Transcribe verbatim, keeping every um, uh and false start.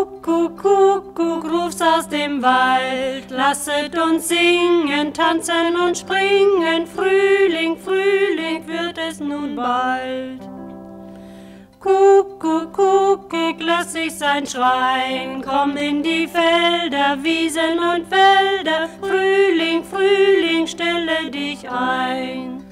Kuckuck, Kuckuck, rufst aus dem Wald. Lasset uns singen, tanzen und springen. Frühling, Frühling wird es nun bald. Kuckuck, Kuckuck, lass ich sein Schreien. Komm in die Felder, Wiesen und Wälder. Frühling, Frühling, stelle dich ein.